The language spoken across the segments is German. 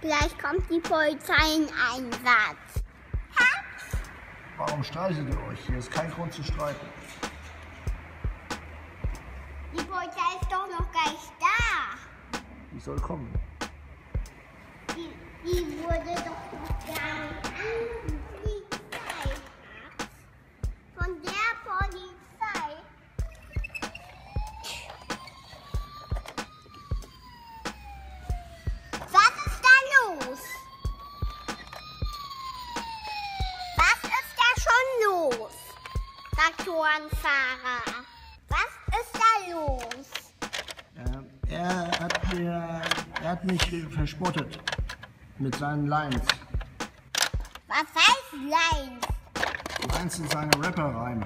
Gleich kommt die Polizei in Einsatz. Warum streitet ihr euch? Hier ist kein Grund zu streiten. Die Polizei ist doch noch gar nicht da. Die soll kommen. Die wurde doch noch gar nicht angerufen. Polizei. Von der Polizei. Was ist da los? Was ist da schon los? Traktorenfahrer. Was ist da los? Er hat mich verspottet mit seinen Lines. Was heißt Lines? Lines sind seine Rapper-Reime.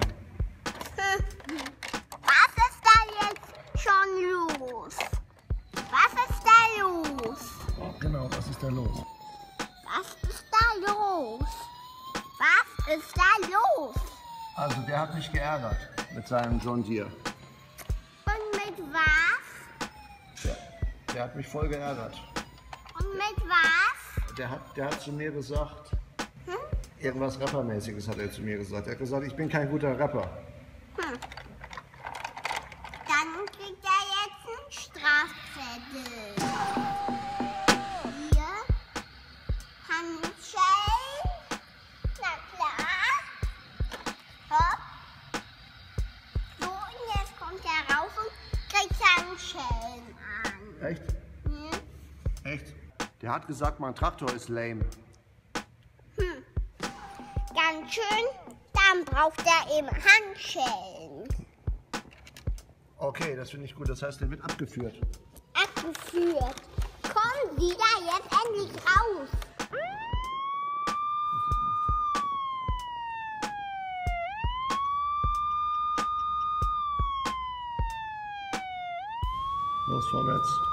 Was ist da jetzt schon los? Was ist da los? Genau, was ist da los? Was ist da los? Was ist da los? Also, der hat mich geärgert mit seinem John Deere. Und mit was? Der hat mich voll geärgert. Und mit was? Der hat zu mir gesagt, irgendwas Rappermäßiges hat er zu mir gesagt. Er hat gesagt, ich bin kein guter Rapper. Dann kriegt er jetzt einen Strafzettel. Hier, Handschellen. Na klar. Hopp. So, und jetzt kommt er raus und kriegt Handschellen an. Echt? Hm? Echt? Der hat gesagt, mein Traktor ist lame. Ganz schön, dann braucht er eben Handschellen. Okay, das finde ich gut. Das heißt, der wird abgeführt. Abgeführt. Komm wieder jetzt endlich raus. Los, vorwärts.